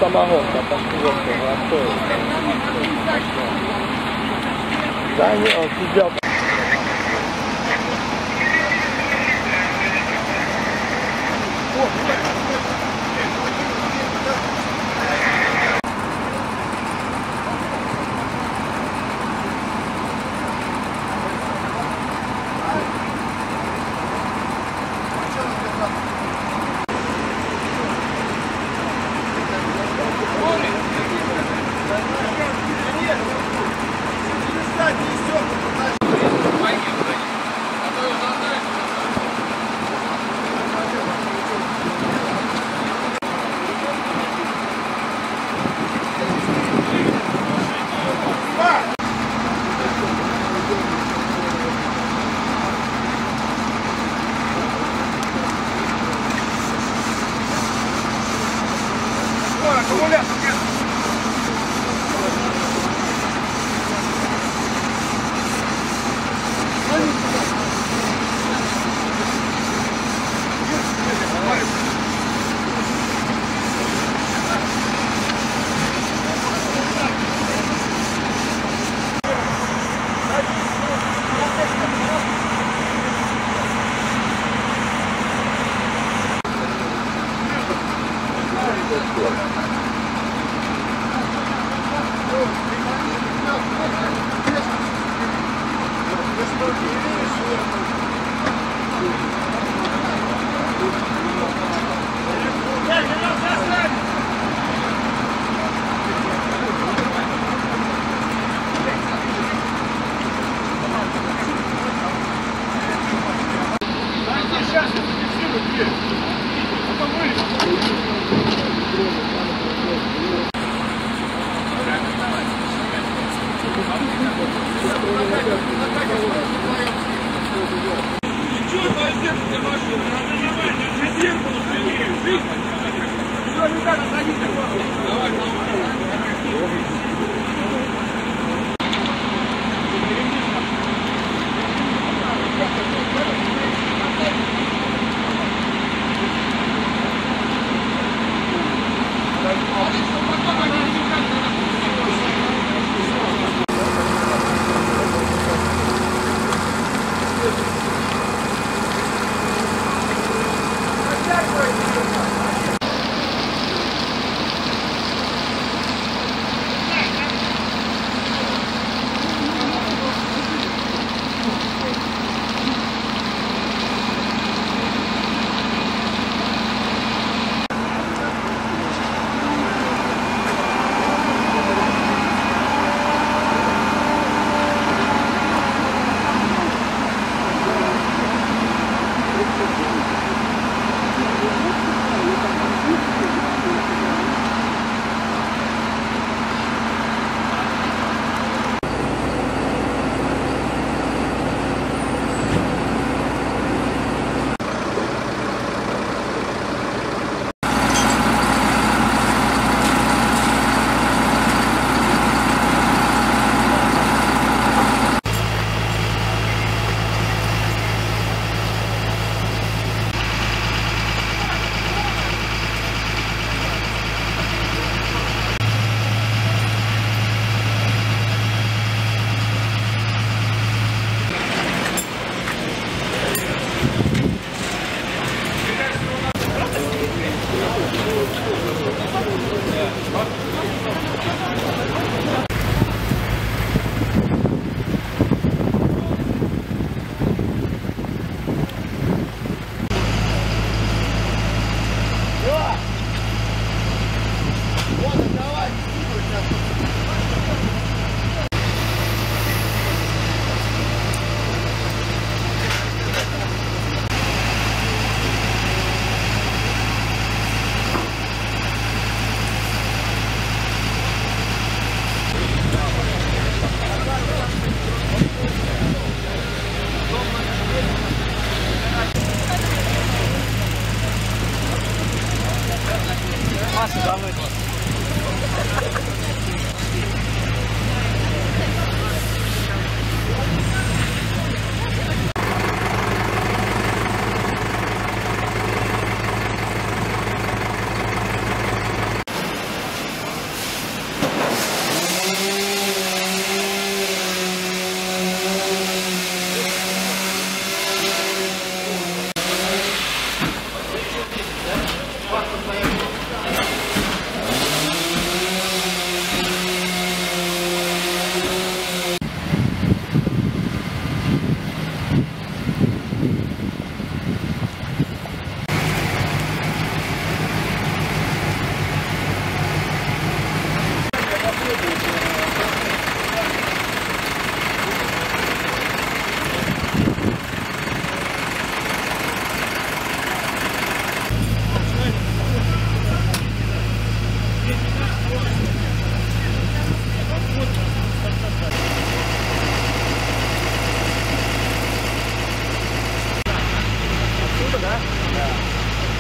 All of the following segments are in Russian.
самогонка, пошли готовы. Да нет, он сидел.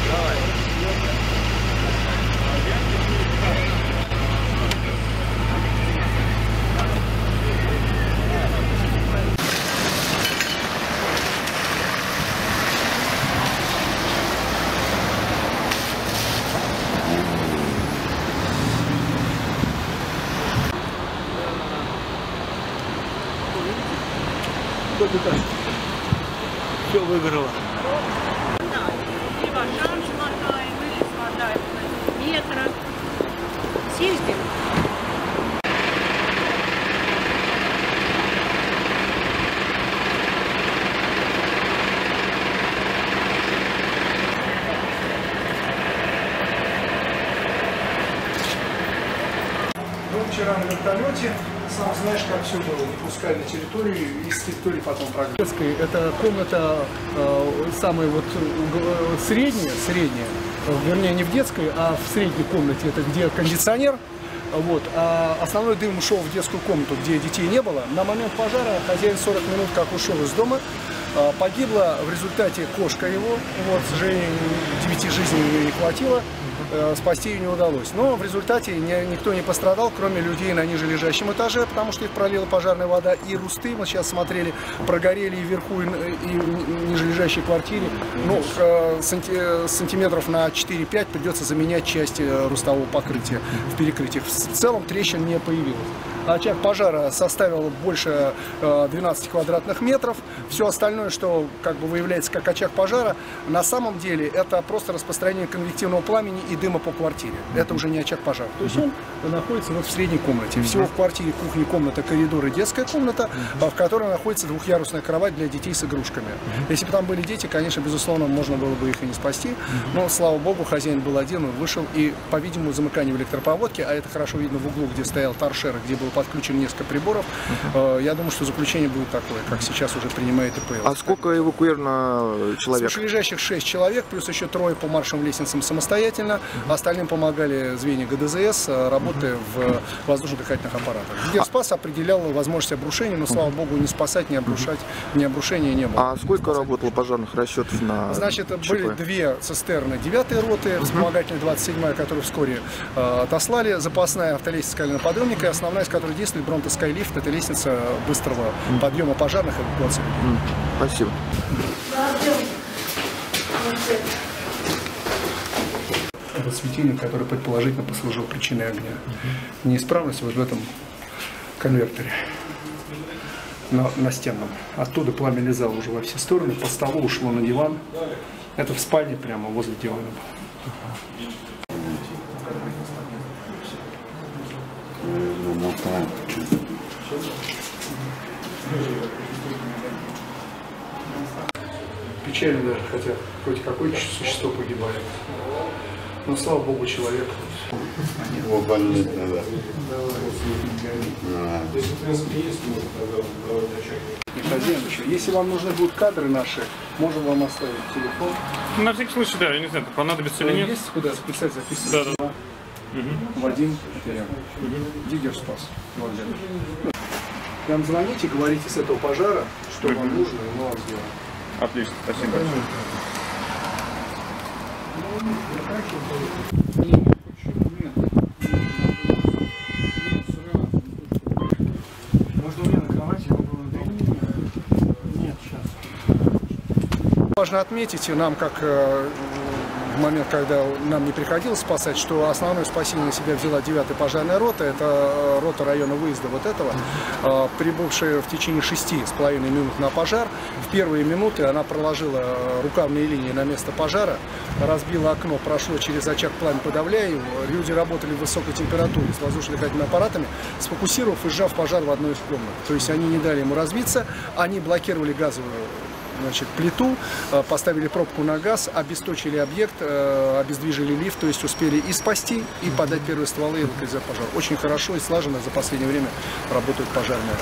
Все выиграло. Либо шанс мотаем, или смотаем метра. Съездим. Был вчера на вертолете, сам знаешь, как все было, не пускали на территорию, и с территории потом прогнали. Это комната самая вот средняя, вернее не в детской, а в средней комнате, это где кондиционер. Вот. А основной дым ушел в детскую комнату, где детей не было. На момент пожара хозяин 40 минут как ушел из дома. Погибла в результате кошка его. Вот, к сожалению, 9 жизней ее не хватило. Спасти ее не удалось. Но в результате никто не пострадал, кроме людей на ниже лежащем этаже, потому что их пролила пожарная вода. И русты, мы сейчас смотрели, прогорели и вверху, и в ниже лежащей квартире. Ну, сантиметров на 4-5 придется заменять часть рустового покрытия в перекрытиях. В целом трещин не появилось. Очаг пожара составил больше 12 квадратных метров. Все остальное, что как бы выявляется как очаг пожара, на самом деле это просто распространение конвективного пламени и дыма по квартире. Это уже не очаг пожара. То есть он находится вот в средней комнате. Всего в квартире кухня, комната, коридор и детская комната, в которой находится двухъярусная кровать для детей с игрушками. Если бы там были дети, конечно, безусловно, можно было бы их и не спасти. Но, слава богу, хозяин был один, он вышел. И, по-видимому, замыкание в электропроводке, а это хорошо видно в углу, где стоял торшер, где был подключен несколько приборов. Я думаю, что заключение будет такое, как сейчас уже принимает ИПЛ. А сколько эвакуировано человек? Свышлежащих 6 человек, плюс еще 3 по маршевым лестницам самостоятельно. Остальным помогали звенья ГДЗС, работая в воздушно-дыхательных аппаратах. Гидерспас определял возможность обрушения, но, слава богу, не спасать, не обрушать, ни обрушения не было. А сколько работало пожарных расчетов на Значит, ЧП? были 2 цистерны 9-й роты, вспомогательная 27-я, которую вскоре отослали, запасная автолестница скалиноподъемника, и основная, из которой действует Бронто Скайлифт, это лестница быстрого подъема пожарных и эвакуации. Спасибо. Это светильник, который предположительно послужил причиной огня. Неисправность вот в этом конвертере настенном. Оттуда пламя лизало уже во все стороны, по столу ушло на диван. Это в спальне прямо возле дивана было. Печально даже, хотя хоть какое существо погибает. Но, слава богу, человек. Его больница, да. Хозяин еще. Если вам нужны будут кадры наши, можем вам оставить телефон. На всякий случай, да, я не знаю, понадобится или нет. Есть куда записать, записывать? Да. Вадим Гидерспас. Прям звоните, говорите с этого пожара, что вам нужно, и мы вам сделаем. Отлично, спасибо большое. Важно отметить, нам как в момент, когда нам не приходилось спасать, что основное спасение на себя взяла 9-я пожарная рота, это рота района выезда вот этого, прибывшая в течение 6,5 минут на пожар. В первые минуты она проложила рукавные линии на место пожара, разбила окно, прошло через очаг, пламя подавляя его. Люди работали в высокой температуре с воздушно-дыхательными аппаратами, сфокусировав и сжав пожар в одной из комнат. То есть они не дали ему развиться, они блокировали газовую плиту, поставили пробку на газ, обесточили объект, обездвижили лифт, то есть успели и спасти, и подать первые стволы и локализовать пожар. Очень хорошо и слаженно за последнее время работают пожарные.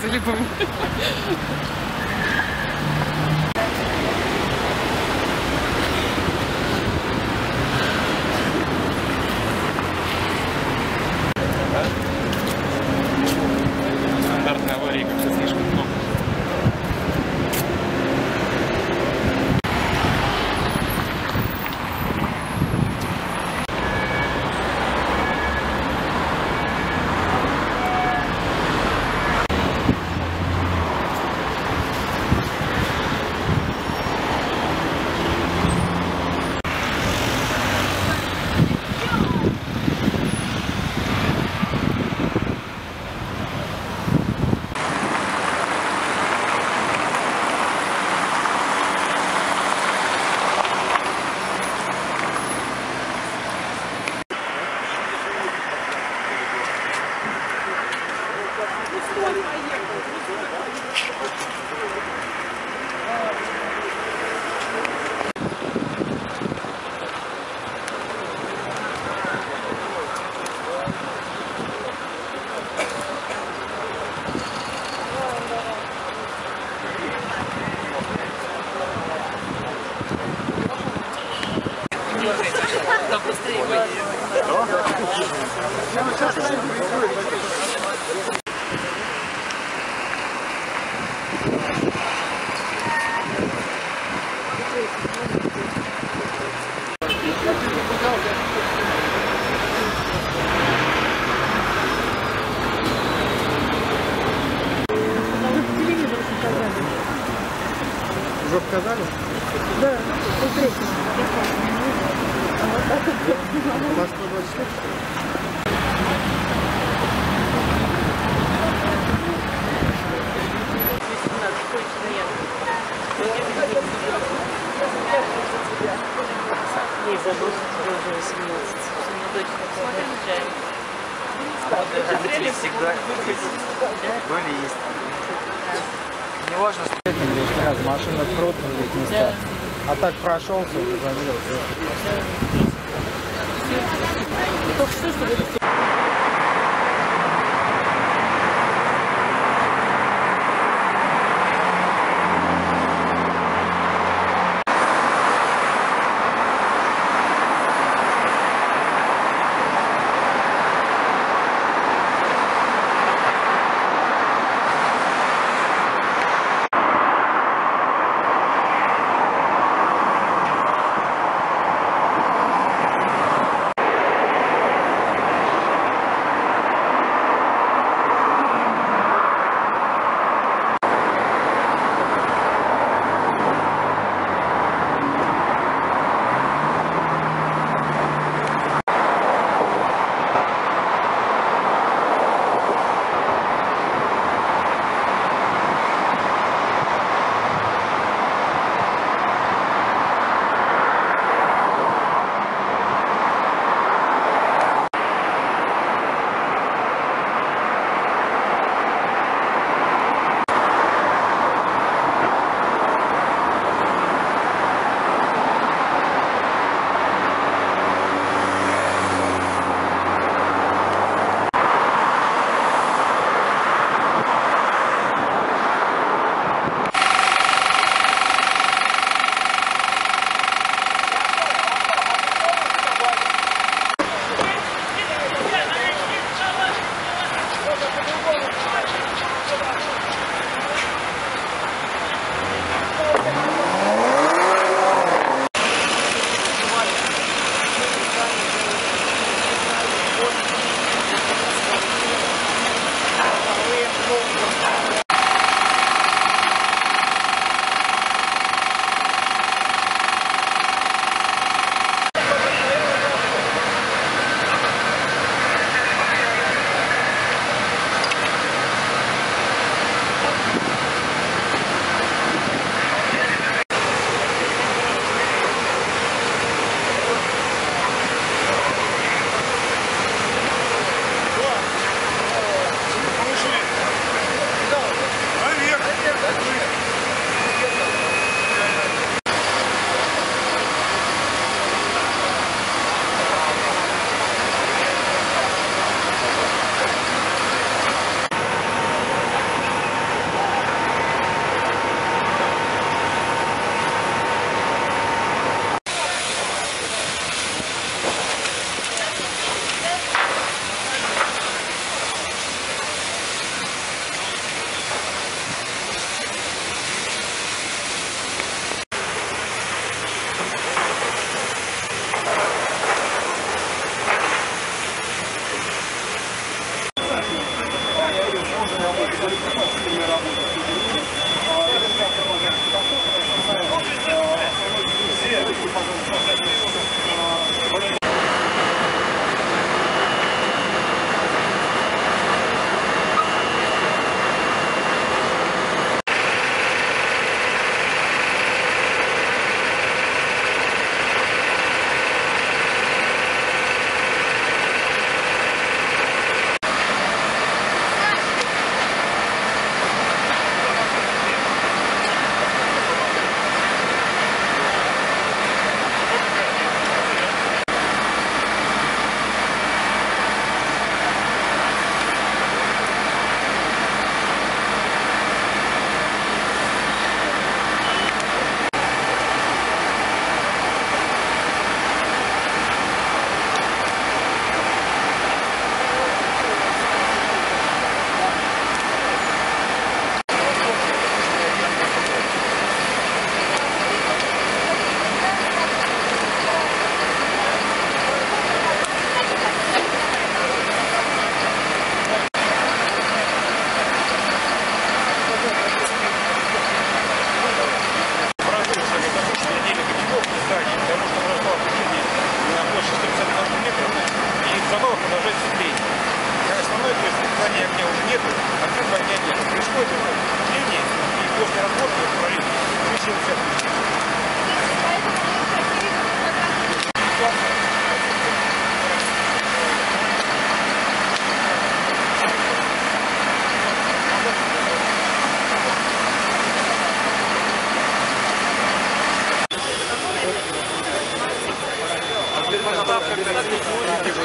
зарезали бы. Стандартная авария, как-то слишком много. Уже показали? Да, смотрите. Москва 24. Не забыл, что уже 18. Мне точно отвечает. Всегда были есть. Не важно, что Лишний раз машина крут в этих местах. А так прошелся, завел. Только что, чтобы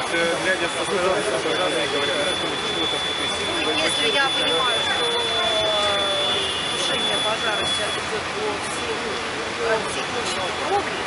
глядя со стороны, пожарные говорят, что это прикрепили. Если я понимаю, что тушение пожара сейчас идет по всей площади Кровли,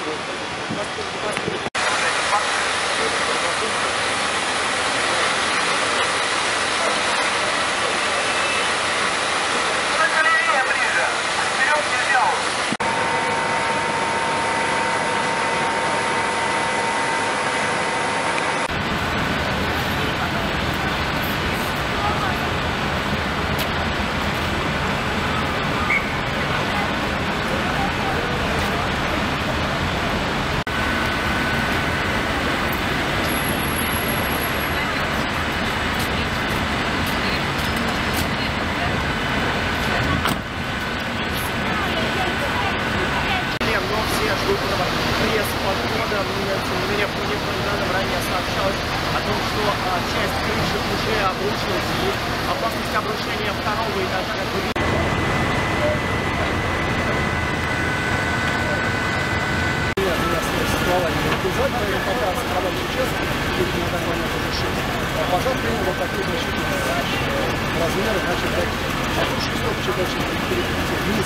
мне по данным ранее сообщалось о том, что часть крыши уже обрушилась, и опасность обрушения второго этажа, как вы видите. Пожар принял вот такие значительные размеры, значит, обрушить стопчик очень перекрутить вниз.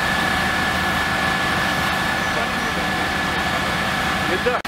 Да.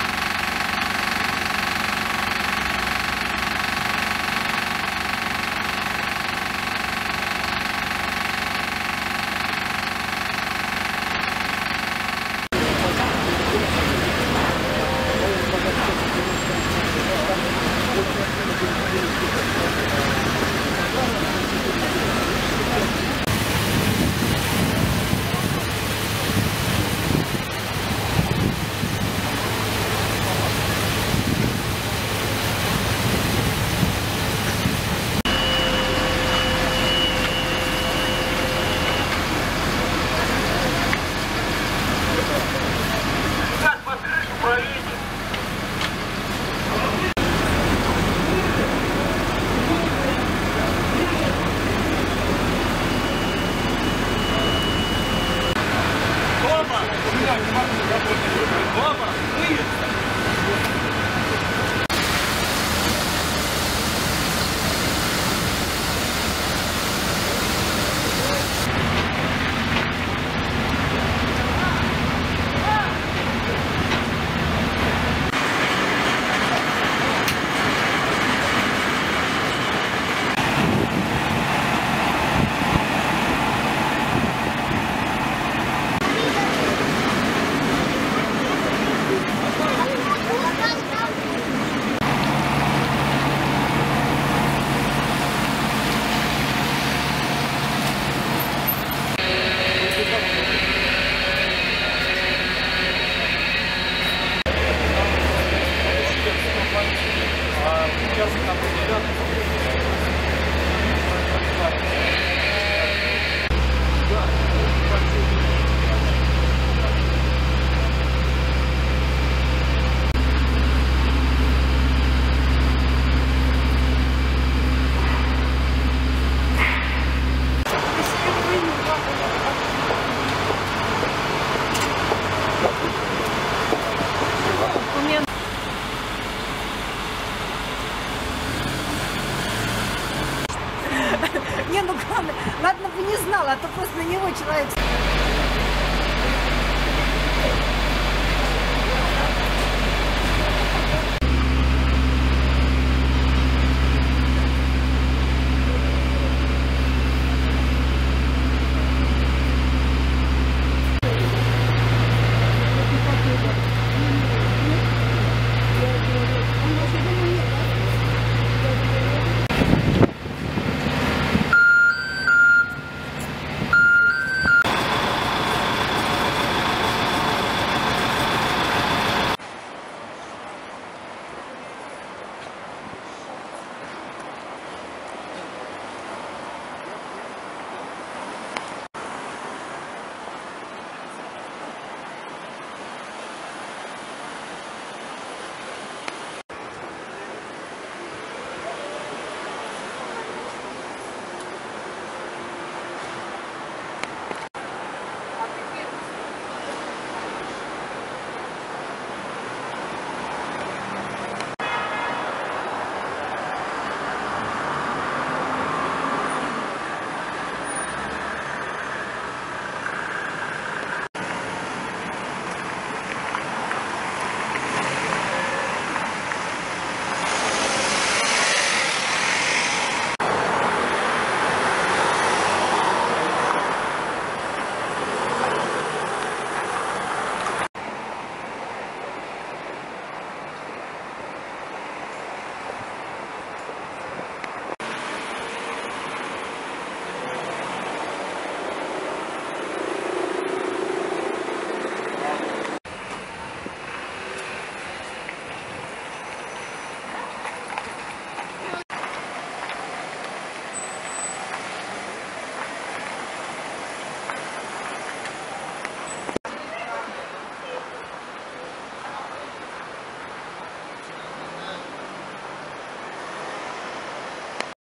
Не, ну главное, ладно бы не знала, а то просто на него человек